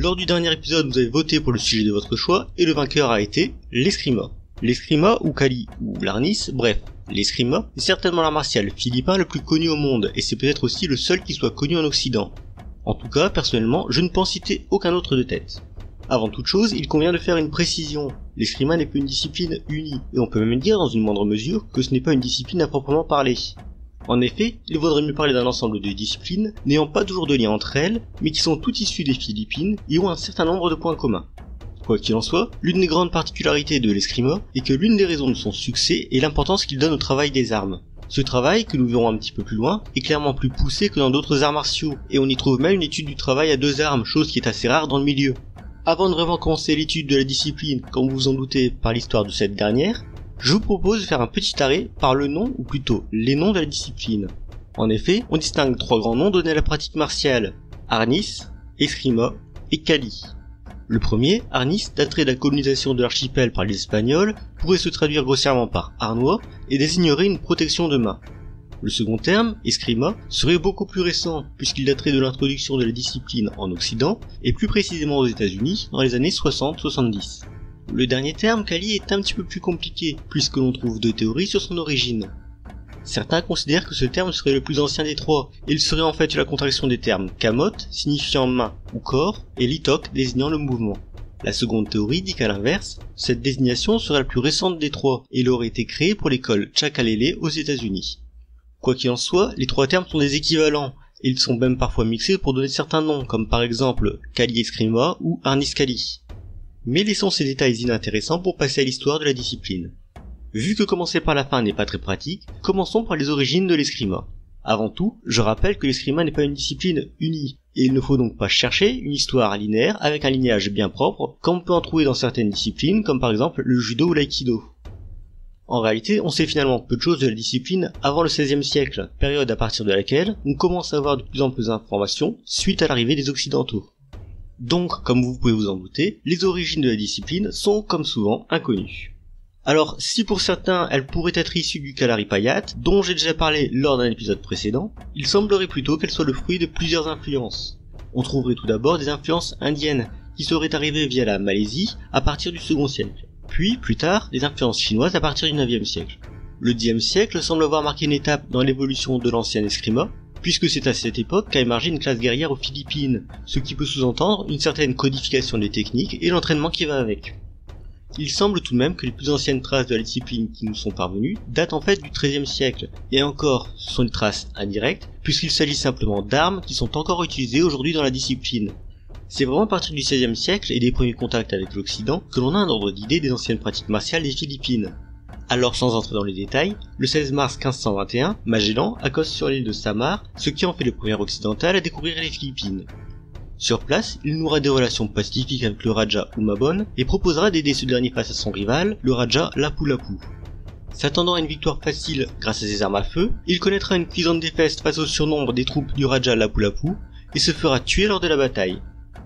Lors du dernier épisode, vous avez voté pour le sujet de votre choix, et le vainqueur a été l'escrima. L'escrima, ou Kali, ou l'arnis, bref, l'escrima est certainement l'art martial philippin le plus connu au monde, et c'est peut-être aussi le seul qui soit connu en Occident. En tout cas, personnellement, je ne peux en citer aucun autre de tête. Avant toute chose, il convient de faire une précision. L'escrima n'est pas une discipline unie, et on peut même dire dans une moindre mesure que ce n'est pas une discipline à proprement parler. En effet, il vaudrait mieux parler d'un ensemble de disciplines n'ayant pas toujours de lien entre elles, mais qui sont toutes issues des Philippines et ont un certain nombre de points communs. Quoi qu'il en soit, l'une des grandes particularités de l'escrima est que l'une des raisons de son succès est l'importance qu'il donne au travail des armes. Ce travail, que nous verrons un petit peu plus loin, est clairement plus poussé que dans d'autres arts martiaux, et on y trouve même une étude du travail à deux armes, chose qui est assez rare dans le milieu. Avant de vraiment commencer l'étude de la discipline, comme vous vous en doutez par l'histoire de cette dernière, je vous propose de faire un petit arrêt par le nom, ou plutôt les noms de la discipline. En effet, on distingue trois grands noms donnés à la pratique martiale, Arnis, Escrima et Kali. Le premier, Arnis, daterait de la colonisation de l'archipel par les Espagnols, pourrait se traduire grossièrement par Arnois et désignerait une protection de main. Le second terme, Escrima, serait beaucoup plus récent, puisqu'il daterait de l'introduction de la discipline en Occident, et plus précisément aux États-Unis, dans les années 60-70. Le dernier terme, Kali, est un petit peu plus compliqué, puisque l'on trouve deux théories sur son origine. Certains considèrent que ce terme serait le plus ancien des trois, et il serait en fait la contraction des termes Kamot, signifiant main ou corps, et Litok, désignant le mouvement. La seconde théorie dit qu'à l'inverse, cette désignation serait la plus récente des trois, et elle aurait été créée pour l'école Chakalele aux États-Unis. Quoi qu'il en soit, les trois termes sont des équivalents, et ils sont même parfois mixés pour donner certains noms, comme par exemple Kali Escrima ou Arnis Kali. Mais laissons ces détails inintéressants pour passer à l'histoire de la discipline. Vu que commencer par la fin n'est pas très pratique, commençons par les origines de l'escrima. Avant tout, je rappelle que l'escrima n'est pas une discipline unie, et il ne faut donc pas chercher une histoire linéaire avec un lignage bien propre, comme on peut en trouver dans certaines disciplines, comme par exemple le judo ou l'aïkido. En réalité, on sait finalement peu de choses de la discipline avant le XVIe siècle, période à partir de laquelle on commence à avoir de plus en plus d'informations suite à l'arrivée des Occidentaux. Donc, comme vous pouvez vous en douter, les origines de la discipline sont, comme souvent, inconnues. Alors, si pour certains, elles pourraient être issues du Kalaripayat, dont j'ai déjà parlé lors d'un épisode précédent, il semblerait plutôt qu'elles soient le fruit de plusieurs influences. On trouverait tout d'abord des influences indiennes, qui seraient arrivées via la Malaisie à partir du second siècle. Puis, plus tard, des influences chinoises à partir du 9e siècle. Le 10e siècle semble avoir marqué une étape dans l'évolution de l'ancien escrima, puisque c'est à cette époque qu'a émergé une classe guerrière aux Philippines, ce qui peut sous-entendre une certaine codification des techniques et l'entraînement qui va avec. Il semble tout de même que les plus anciennes traces de la discipline qui nous sont parvenues datent en fait du XIIIe siècle, et encore, ce sont des traces indirectes, puisqu'il s'agit simplement d'armes qui sont encore utilisées aujourd'hui dans la discipline. C'est vraiment à partir du XVIe siècle et des premiers contacts avec l'Occident que l'on a un ordre d'idée des anciennes pratiques martiales des Philippines. Alors sans entrer dans les détails, le 16 mars 1521, Magellan accoste sur l'île de Samar, ce qui en fait le premier occidental à découvrir les Philippines. Sur place, il nouera des relations pacifiques avec le Raja Humabon et proposera d'aider ce dernier face à son rival, le Raja Lapu-Lapu. S'attendant à une victoire facile grâce à ses armes à feu, il connaîtra une cuisante défaite face au surnombre des troupes du Raja Lapu-Lapu et se fera tuer lors de la bataille.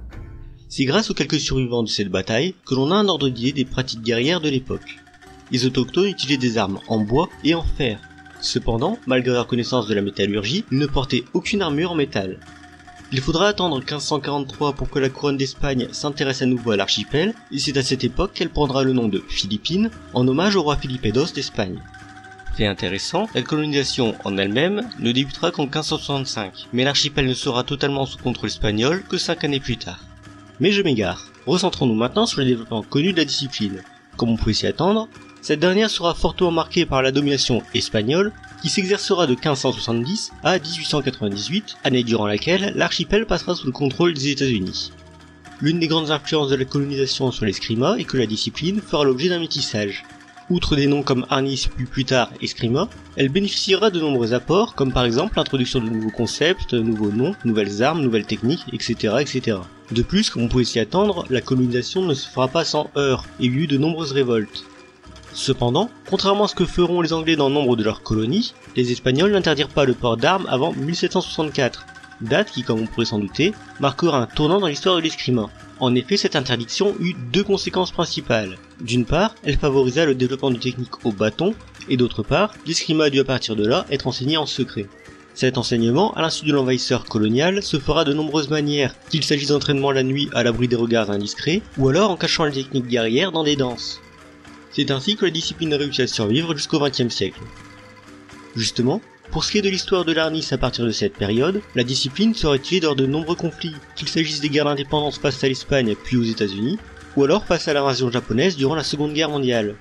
C'est grâce aux quelques survivants de cette bataille que l'on a un ordre d'idée des pratiques guerrières de l'époque. Les autochtones utilisaient des armes en bois et en fer. Cependant, malgré leur connaissance de la métallurgie, ils ne portaient aucune armure en métal. Il faudra attendre 1543 pour que la couronne d'Espagne s'intéresse à nouveau à l'archipel, et c'est à cette époque qu'elle prendra le nom de Philippines, en hommage au roi Felipe II d'Espagne. Fait intéressant, la colonisation en elle-même ne débutera qu'en 1565, mais l'archipel ne sera totalement sous contrôle espagnol que 5 années plus tard. Mais je m'égare. Recentrons-nous maintenant sur les développements connus de la discipline. Comme on pouvait s'y attendre, cette dernière sera fortement marquée par la domination espagnole qui s'exercera de 1570 à 1898, année durant laquelle l'archipel passera sous le contrôle des États-Unis. L'une des grandes influences de la colonisation sur l'escrima est que la discipline fera l'objet d'un métissage. Outre des noms comme Arnis puis plus tard Escrima, elle bénéficiera de nombreux apports comme par exemple l'introduction de nouveaux concepts, nouveaux noms, nouvelles armes, nouvelles techniques, etc. etc. De plus, comme on pouvait s'y attendre, la colonisation ne se fera pas sans heurts et il y eut de nombreuses révoltes. Cependant, contrairement à ce que feront les Anglais dans nombre de leurs colonies, les Espagnols n'interdirent pas le port d'armes avant 1764, date qui, comme on pourrait s'en douter, marquera un tournant dans l'histoire de l'escrima. En effet, cette interdiction eut deux conséquences principales. D'une part, elle favorisa le développement de techniques au bâton, et d'autre part, l'escrima a dû à partir de là être enseigné en secret. Cet enseignement, à l'insu de l'envahisseur colonial, se fera de nombreuses manières, qu'il s'agisse d'entraînement la nuit à l'abri des regards indiscrets, ou alors en cachant les techniques guerrières dans des danses. C'est ainsi que la discipline a réussi à survivre jusqu'au XXe siècle. Justement, pour ce qui est de l'histoire de l'Arnis à partir de cette période, la discipline sera utilisée lors de nombreux conflits, qu'il s'agisse des guerres d'indépendance face à l'Espagne puis aux États-Unis, ou alors face à l'invasion japonaise durant la Seconde Guerre mondiale.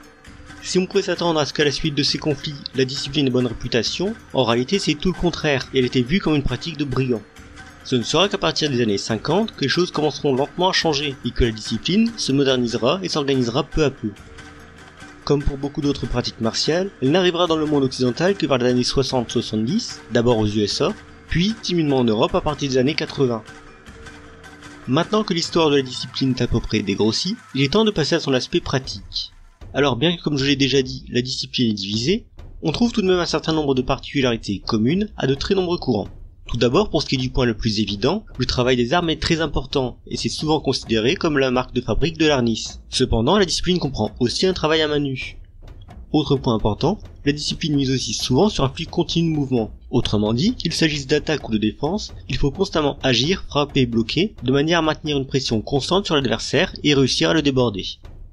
Si on pouvait s'attendre à ce qu'à la suite de ces conflits, la discipline ait bonne réputation, en réalité c'est tout le contraire, et elle était vue comme une pratique de brigands. Ce ne sera qu'à partir des années 50 que les choses commenceront lentement à changer, et que la discipline se modernisera et s'organisera peu à peu. Comme pour beaucoup d'autres pratiques martiales, elle n'arrivera dans le monde occidental que vers les années 60-70, d'abord aux USA, puis timidement en Europe à partir des années 80. Maintenant que l'histoire de la discipline est à peu près dégrossie, il est temps de passer à son aspect pratique. Alors bien que comme je l'ai déjà dit, la discipline est divisée, on trouve tout de même un certain nombre de particularités communes à de très nombreux courants. Tout d'abord, pour ce qui est du point le plus évident, le travail des armes est très important, et c'est souvent considéré comme la marque de fabrique de l'Arnis. Cependant, la discipline comprend aussi un travail à main nue. Autre point important, la discipline mise aussi souvent sur un flux continu de mouvement. Autrement dit, qu'il s'agisse d'attaque ou de défense, il faut constamment agir, frapper et bloquer, de manière à maintenir une pression constante sur l'adversaire et réussir à le déborder.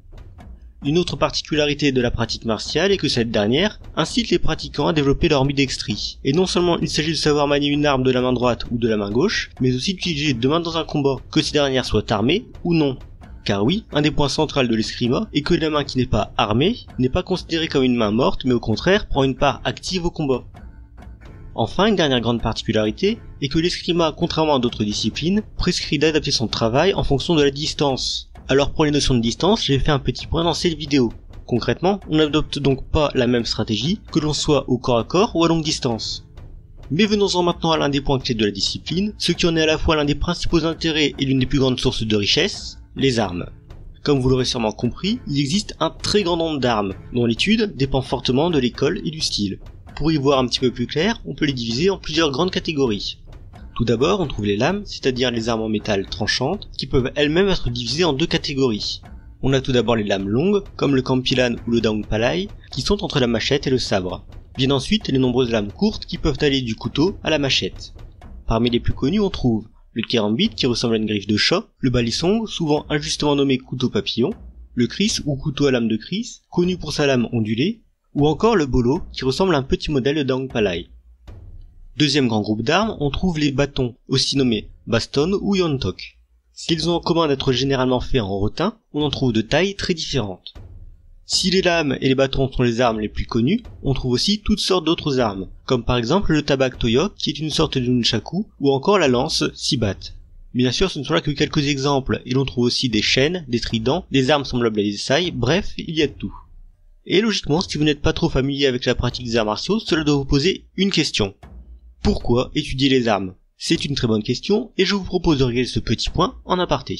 Une autre particularité de la pratique martiale est que cette dernière incite les pratiquants à développer leur ambidextrie. Et non seulement il s'agit de savoir manier une arme de la main droite ou de la main gauche, mais aussi d'utiliser deux mains dans un combat, que ces dernières soient armées ou non. Car oui, un des points centraux de l'escrima est que la main qui n'est pas armée n'est pas considérée comme une main morte, mais au contraire prend une part active au combat. Enfin, une dernière grande particularité est que l'escrima, contrairement à d'autres disciplines, prescrit d'adapter son travail en fonction de la distance. Alors pour les notions de distance, j'ai fait un petit point dans cette vidéo. Concrètement, on n'adopte donc pas la même stratégie que l'on soit au corps à corps ou à longue distance. Mais venons-en maintenant à l'un des points clés de la discipline, ce qui en est à la fois l'un des principaux intérêts et l'une des plus grandes sources de richesse, les armes. Comme vous l'aurez sûrement compris, il existe un très grand nombre d'armes, dont l'étude dépend fortement de l'école et du style. Pour y voir un petit peu plus clair, on peut les diviser en plusieurs grandes catégories. Tout d'abord, on trouve les lames, c'est-à-dire les armes en métal tranchantes, qui peuvent elles-mêmes être divisées en deux catégories. On a tout d'abord les lames longues, comme le kampilan ou le dangpalai, qui sont entre la machette et le sabre. Viennent ensuite les nombreuses lames courtes qui peuvent aller du couteau à la machette. Parmi les plus connues, on trouve le kerambit qui ressemble à une griffe de chat, le balisong, souvent injustement nommé couteau papillon, le kris ou couteau à lame de kris, connu pour sa lame ondulée, ou encore le bolo qui ressemble à un petit modèle de dangpalai. Deuxième grand groupe d'armes, on trouve les bâtons, aussi nommés baston ou yontok. S'ils ont en commun d'être généralement faits en rotin, on en trouve de tailles très différentes. Si les lames et les bâtons sont les armes les plus connues, on trouve aussi toutes sortes d'autres armes, comme par exemple le tabak toyok qui est une sorte de nunchaku, ou encore la lance sibat. Bien sûr, ce ne sont là que quelques exemples, et l'on trouve aussi des chaînes, des tridents, des armes semblables à des sailles, bref, il y a de tout. Et logiquement, si vous n'êtes pas trop familier avec la pratique des arts martiaux, cela doit vous poser une question. Pourquoi étudier les armes? C'est une très bonne question et je vous propose de régler ce petit point en aparté.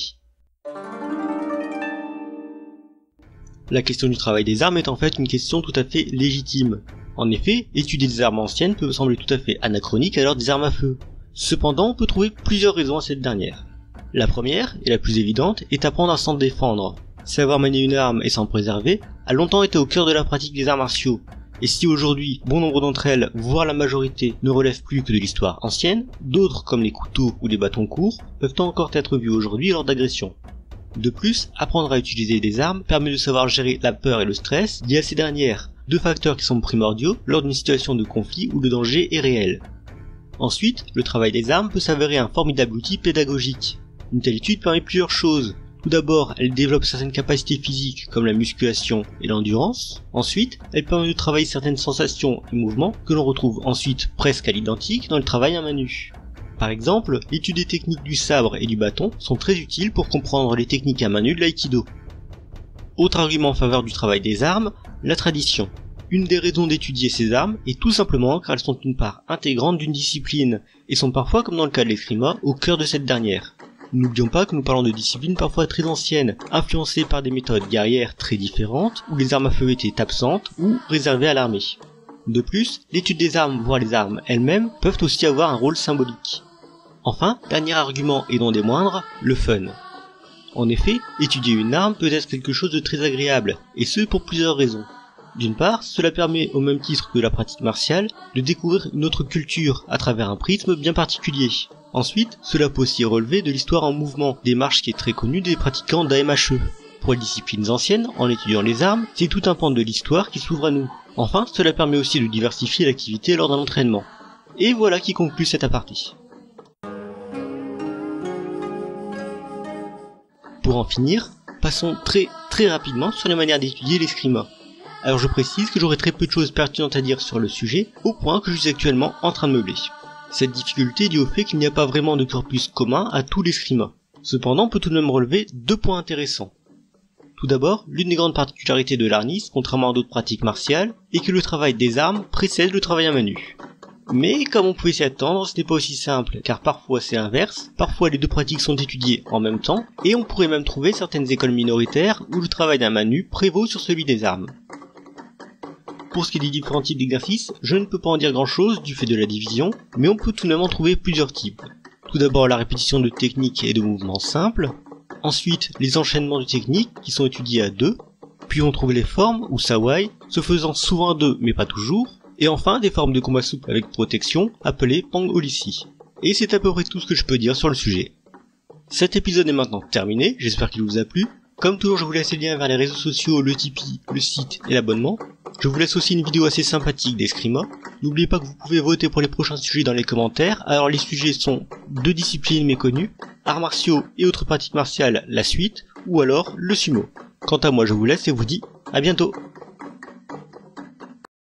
La question du travail des armes est en fait une question tout à fait légitime. En effet, étudier des armes anciennes peut sembler tout à fait anachronique à l'heure des armes à feu. Cependant, on peut trouver plusieurs raisons à cette dernière. La première, et la plus évidente, est apprendre à s'en défendre. Savoir manier une arme et s'en préserver a longtemps été au cœur de la pratique des arts martiaux. Et si aujourd'hui, bon nombre d'entre elles, voire la majorité, ne relèvent plus que de l'histoire ancienne, d'autres, comme les couteaux ou les bâtons courts, peuvent encore être vus aujourd'hui lors d'agressions. De plus, apprendre à utiliser des armes permet de savoir gérer la peur et le stress liés à ces dernières, deux facteurs qui sont primordiaux lors d'une situation de conflit où le danger est réel. Ensuite, le travail des armes peut s'avérer un formidable outil pédagogique. Une telle étude permet plusieurs choses. Tout d'abord, elle développe certaines capacités physiques comme la musculation et l'endurance. Ensuite, elle permet de travailler certaines sensations et mouvements que l'on retrouve ensuite presque à l'identique dans le travail à main nue. Par exemple, l'étude des techniques du sabre et du bâton sont très utiles pour comprendre les techniques à main nue de l'aïkido. Autre argument en faveur du travail des armes, la tradition. Une des raisons d'étudier ces armes est tout simplement car elles sont une part intégrante d'une discipline et sont parfois, comme dans le cas de l'escrima, au cœur de cette dernière. N'oublions pas que nous parlons de disciplines parfois très anciennes, influencées par des méthodes guerrières très différentes, où les armes à feu étaient absentes ou réservées à l'armée. De plus, l'étude des armes, voire les armes elles-mêmes, peuvent aussi avoir un rôle symbolique. Enfin, dernier argument et non des moindres, le fun. En effet, étudier une arme peut être quelque chose de très agréable, et ce pour plusieurs raisons. D'une part, cela permet, au même titre que la pratique martiale, de découvrir une autre culture à travers un prisme bien particulier. Ensuite, cela peut aussi relever de l'histoire en mouvement, démarche qui est très connue des pratiquants d'AMHE. Pour les disciplines anciennes, en étudiant les armes, c'est tout un pan de l'histoire qui s'ouvre à nous. Enfin, cela permet aussi de diversifier l'activité lors d'un entraînement. Et voilà qui conclut cet aparté. Pour en finir, passons très rapidement sur les manières d'étudier l'escrima. Alors je précise que j'aurai très peu de choses pertinentes à dire sur le sujet, au point que je suis actuellement en train de meubler. Cette difficulté est due au fait qu'il n'y a pas vraiment de corpus commun à tout l'escrima. Cependant, on peut tout de même relever 2 points intéressants. Tout d'abord, l'une des grandes particularités de l'arnis, contrairement à d'autres pratiques martiales, est que le travail des armes précède le travail à main nue. Mais comme on pouvait s'y attendre, ce n'est pas aussi simple, car parfois c'est inverse, parfois les deux pratiques sont étudiées en même temps, et on pourrait même trouver certaines écoles minoritaires où le travail d'un main nue prévaut sur celui des armes. Pour ce qui est des différents types d'exercices, je ne peux pas en dire grand chose du fait de la division, mais on peut tout de même en trouver plusieurs types. Tout d'abord la répétition de techniques et de mouvements simples, ensuite les enchaînements de techniques qui sont étudiés à 2, puis on trouve les formes ou sawai, se faisant souvent à 2 mais pas toujours, et enfin des formes de combat souple avec protection appelées Pang Olisi. Et c'est à peu près tout ce que je peux dire sur le sujet. Cet épisode est maintenant terminé, j'espère qu'il vous a plu. Comme toujours, je vous laisse les liens vers les réseaux sociaux, le Tipeee, le site et l'abonnement. Je vous laisse aussi une vidéo assez sympathique d'escrima. N'oubliez pas que vous pouvez voter pour les prochains sujets dans les commentaires. Alors les sujets sont 2 disciplines méconnues, arts martiaux et autres pratiques martiales, la suite, ou alors le sumo. Quant à moi, je vous laisse et vous dis à bientôt.